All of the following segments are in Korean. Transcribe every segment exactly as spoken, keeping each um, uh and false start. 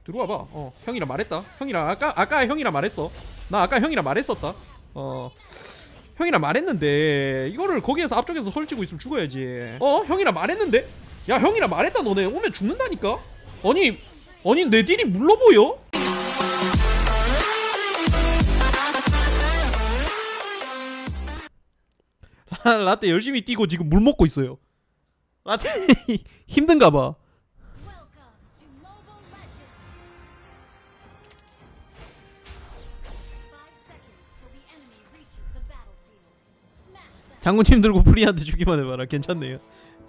들어와봐. 어 형이라 말했다. 형이라 아까 아까 형이라 말했어. 나 아까 형이라 말했었다. 어 형이라 말했는데 이거를 거기에서 앞쪽에서 설치고 있으면 죽어야지. 어 형이라 말했는데. 야 형이라 말했다. 너네 오면 죽는다니까. 아니 아니 내 딜이 물러 보여? 라떼 열심히 뛰고 지금 물 먹고 있어요. 라떼 힘든가봐. 장군팀 들고 프리한테 주기만 해봐라. 괜찮네요.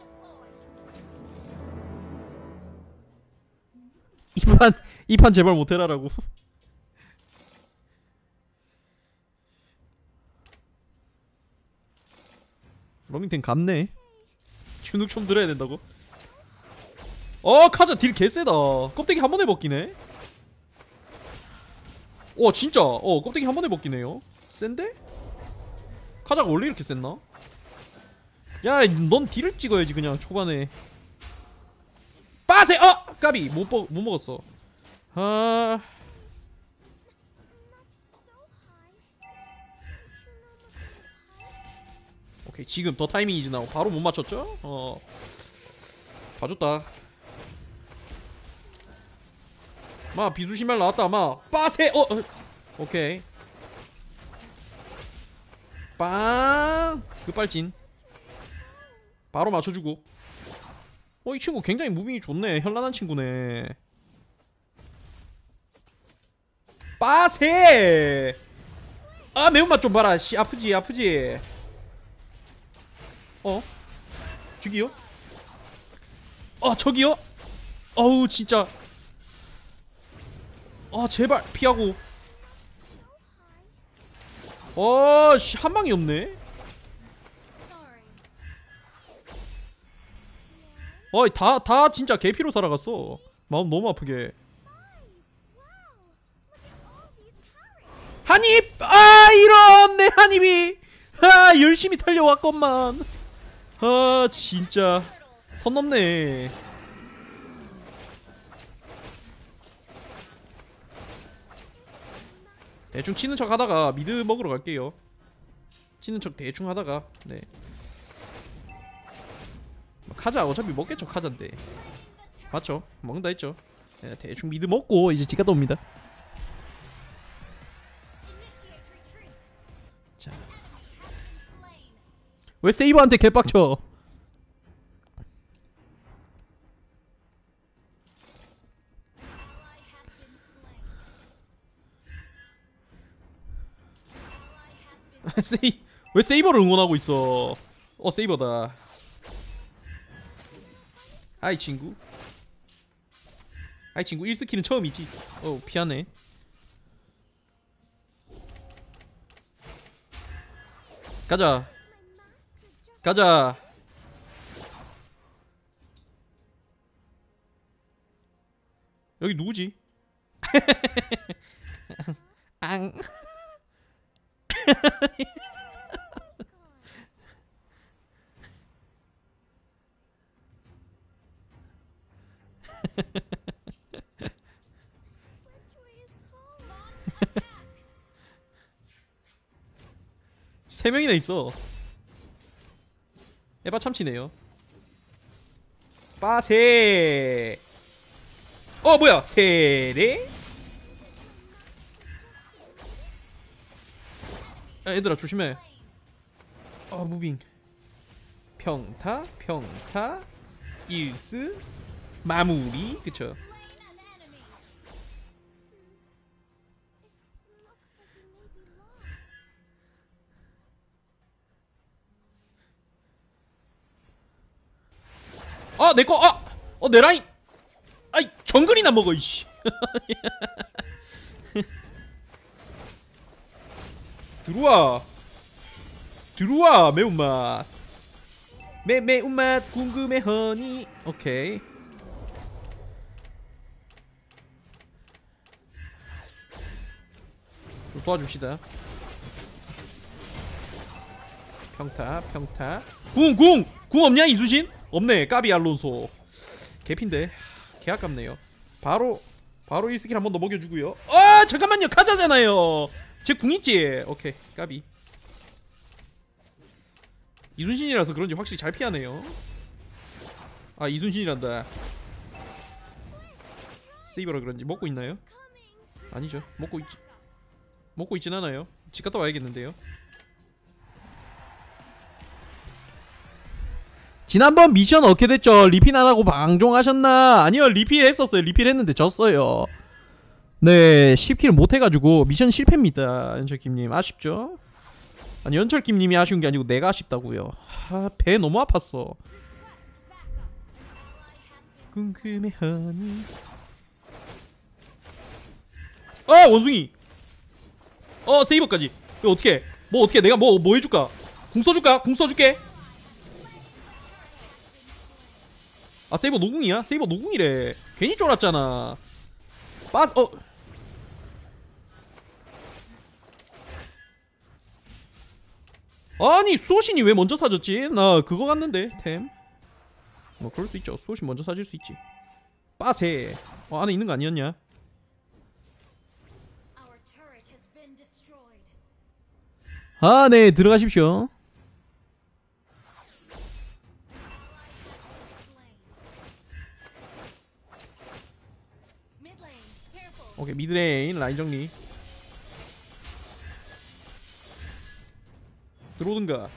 이판 이판 제발 못해라라고. 러밍텐 갔네. 춘욱 좀 들어야 된다고? 어 카자 딜 개쎄다. 껍데기 한 번에 벗기네. 와 진짜 어 껍데기 한 번에 벗기네요. 센데? 카자가 원래 이렇게 셌나? 야 넌 딜을 찍어야지 그냥 초반에. 빠세! 어! 까비 못, 먹, 못 먹었어. 아... 오케이 지금 더 타이밍이지 나고 바로 못 맞췄죠? 어 봐줬다. 마 비수신발 나왔다. 마 빠세! 어! 어. 오케이 빵! 급발진 바로 맞춰주고. 어 이 친구 굉장히 무빙이 좋네. 현란한 친구네. 빠세! 아 매운맛 좀 봐라. 씨 아프지 아프지. 어? 저기요? 어 저기요? 어우 진짜. 아 제발 피하고. 어씨 한방이 없네. 어이 다 다 진짜 개피로 살아갔어. 마음 너무 아프게. 한입! 아 이런 내 한입이. 아 열심히 달려왔건만. 아 진짜 선 넘네. 대충 치는 척 하다가 미드 먹으러 갈게요. 치는 척 대충 하다가. 네 카자 어차피 먹겠죠. 카자인데 맞죠? 먹는다 했죠. 네, 대충 미드 먹고 이제 지가 돕니다. 자 왜 세이버한테 개빡쳐. 세이 왜 세이버를 응원하고 있어. 어 세이버다. 아이 친구. 아이 친구 일 스킬은 처음이지. 어 피하네. 가자 가자. 여기 누구지? 앙 세 명이나 있어. 에바 참치네요. 빠세. 어 뭐야 세레. 야, 얘들아 조심해. 어 무빙. 평타 평타 일스 마무리. 그쵸. 아 내꺼. 아! 어 내 라인. 아이 정글이나 먹어 이씨. 들어와 들어와. 매운맛 매 매운맛 궁금해 허니. 오케이 도와줍시다. 평타 평타. 궁 궁! 궁 없냐 이수신? 없네. 까비 알론소 개핀데 개 아깝네요. 바로 바로 이 스킬 한 번 더 먹여주고요. 아 잠깐만요. 가자잖아요. 제 궁 있지. 오케이 까비. 이순신이라서 그런지 확실히 잘 피하네요. 아 이순신이란다. 세이버라 그런지 먹고 있나요? 아니죠. 먹고 있 먹고 있진 않아요. 집 갔다 와야겠는데요. 지난번 미션 어떻게 됐죠? 리필 안 하고 방종하셨나? 아니요, 리필 했었어요. 리필 했는데 졌어요. 네, 십 킬 못 해가지고 미션 실패입니다. 연철킴님 아쉽죠? 아니 연철킴님이 아쉬운 게 아니고 내가 아쉽다고요. 아, 배 너무 아팠어. 궁금해하니. 어 원숭이. 어 세이버까지. 이거 어떻게? 뭐 어떻게? 내가 뭐 뭐 해줄까? 궁 써줄까? 궁 써줄게. 아 세이버 노궁이야? 세이버 노궁이래. 괜히 쫄았잖아. 빠 어. 아니 수호신이 왜 먼저 사줬지? 나 그거 갔는데 템. 뭐 그럴 수 있죠. 수호신 먼저 사줄 수 있지. 빠세. 어 안에 있는 거 아니었냐? 아 네 들어가십시오. 오케이 미드레인 라인 정리. 들어오든가.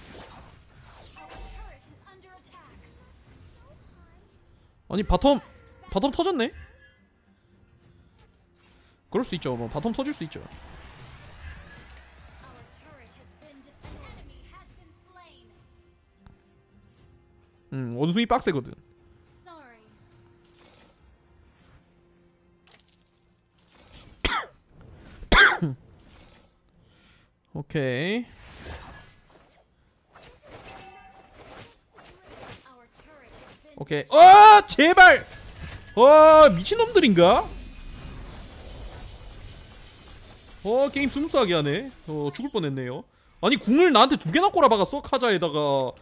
아니 바텀 바텀 터졌네. 그럴 수 있죠. 뭐 바텀 터질 수 있죠. 음 원숭이 빡세거든. 오케이. 오케이. 어 제발. 어 미친놈들인가? 어 게임 스무스하게 하네. 어 죽을 뻔했네요. 아니 궁을 나한테 두 개나 꼬라박았어 카자에다가.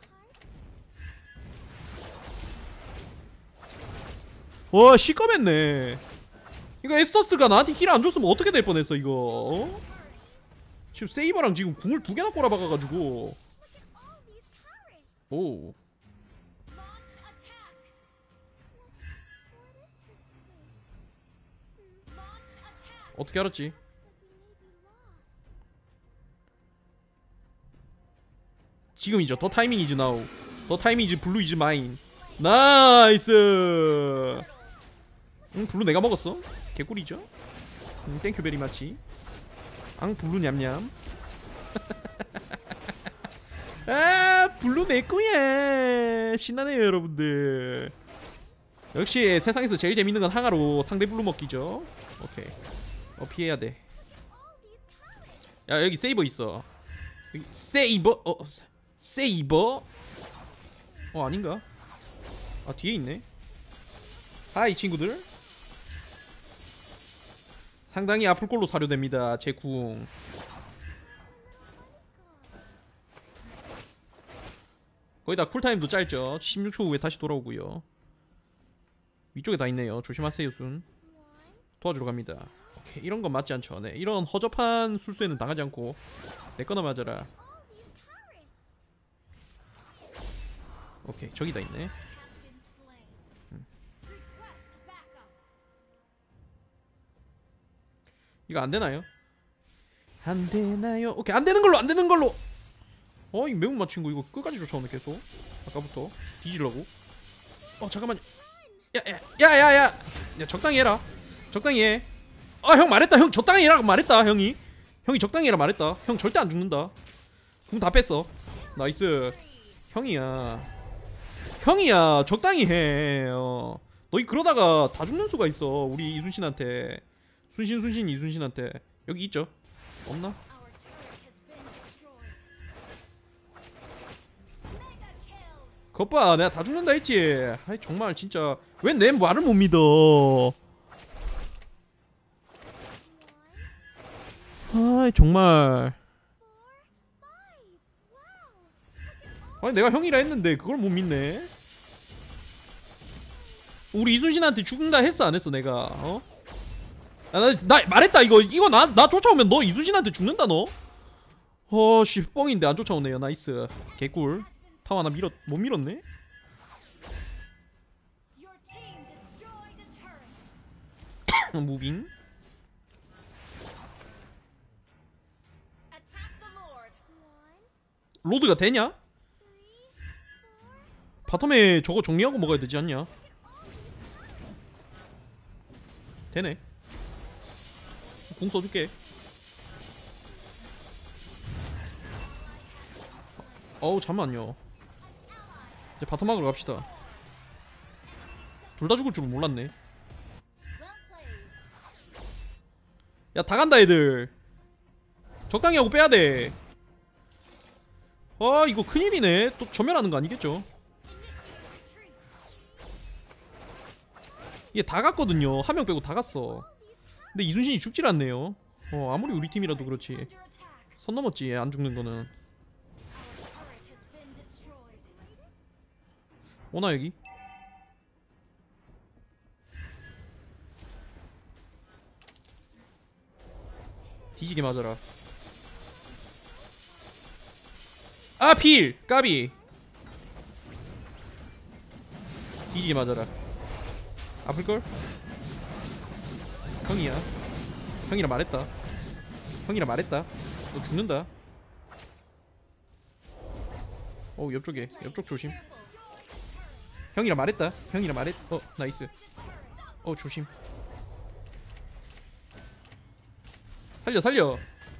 와 시꺼맸네. 이거 에스터스가 나한테 힐 안 줬으면 어떻게 될 뻔했어 이거. 어? 지금 세이버랑 지금 궁을 두 개나 꼬라박아가지고. 오. 어떻게 알았지? 지금이죠. 더 타이밍 이즈 나우. 더 타이밍 이즈 블루 이즈 마인. 나이스. 응 블루 내가 먹었어. 개꿀이죠. 응 땡큐 베리 마치. 앙 블루 냠냠. 아 블루 내꺼야. 신나네요 여러분들. 역시 세상에서 제일 재밌는 건 항아로 상대 블루 먹기죠. 오케이. 어 피해야돼. 야 여기 세이버 있어. 여기 세이버. 어 세이버. 어 아닌가? 아 뒤에 있네. 하이 친구들. 상당히 아플 걸로 사료됩니다 제 궁. 거기다 쿨타임도 짧죠. 십육 초 후에 다시 돌아오고요. 위쪽에 다 있네요. 조심하세요 순. 도와주러 갑니다. 오케이 이런 건 맞지 않죠. 네 이런 허접한 술수에는 당하지 않고 내 거나 맞아라. 오케이 저기 다 있네. 음. 이거 안 되나요? 안 되나요? 오케이 안 되는 걸로 안 되는 걸로. 어 이 매운맛 친구 이거 끝까지 쫓아오네 계속. 아까부터 뒤지려고. 어 잠깐만요. 야야야야야 야 적당히 해라. 적당히 해. 아 형 말했다. 형 적당히 해라고 말했다. 형이 형이 적당히 해라 말했다. 형 절대 안 죽는다. 궁 다 뺐어. 나이스. 형이야 형이야 적당히 해. 어. 너희 그러다가 다 죽는 수가 있어. 우리 이순신한테. 순신 순신 이순신한테. 여기 있죠? 없나? 겉봐 내가 다 죽는다 했지. 아이 정말 진짜 왜 내 말을 못 믿어. 아이 정말. 아니 내가 형이라 했는데 그걸 못 믿네. 우리 이순신한테 죽는다 했어 안 했어 내가? 어? 야, 나, 나 말했다. 이거 이거 나 나 쫓아오면 너 이순신한테 죽는다 너. 어씨 뻥인데 안 쫓아오네요. 나이스 개꿀. 타워 하나 밀었 못 밀었네. 무빙. 로드가 되냐? 바텀에 저거 정리하고 먹어야 되지 않냐? 되네. 공 써줄게. 어우 잠만요. 이제 바텀 막으러 갑시다. 둘 다 죽을 줄은 몰랐네. 야 다 간다 애들. 적당히 하고 빼야돼. 아 이거 큰일이네. 또 전멸하는 거 아니겠죠? 얘 다 갔거든요. 한 명 빼고 다 갔어. 근데 이순신이 죽질 않네요. 어 아무리 우리 팀이라도 그렇지. 선 넘었지 얘 안 죽는 거는. 오나 여기? 뒤지게 맞아라. 아 필! 까비! 뒤지게 맞아라. 아플걸? 형이야. 형이라 말했다. 형이라 말했다. 너 죽는다. 어 옆쪽에 옆쪽 조심. 형이라 말했다. 형이라 말했. 어 나이스. 어 조심. 살려 살려.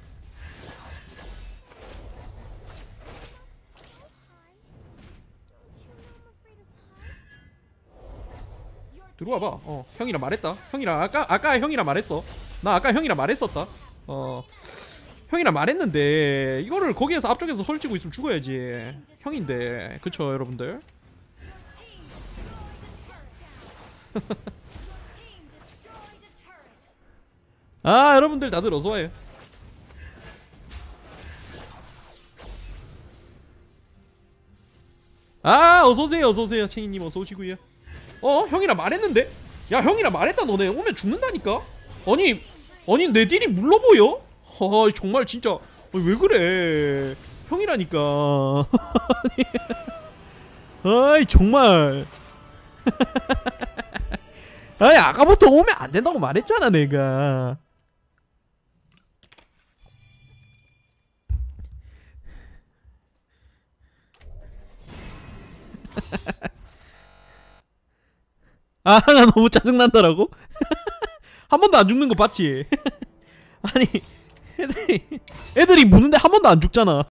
들어와봐. 어 형이라 말했다. 형이라 아까 아까 형이라 말했어. 나 아까 형이라 말했었다. 어 형이라 말했는데 이거를 거기에서 앞쪽에서 설치고 있으면 죽어야지. 형인데 그쵸 여러분들. 아 여러분들 다들 어서와요. 아 어서오세요 어서오세요. 챙이님 어서오시구요. 어 형이라 말했는데? 야 형이라 말했다. 너네 오면 죽는다니까? 아니 아니 내 딜이 물러보여? 아 정말 진짜 아니, 왜 그래. 형이라니까. 아이 정말. 아니 아까부터 오면 안 된다고 말했잖아 내가. 아, 나 너무 짜증난다라고? 한 번도 안 죽는 거 봤지? 아니, 애들이, 애들이 무는데 한 번도 안 죽잖아.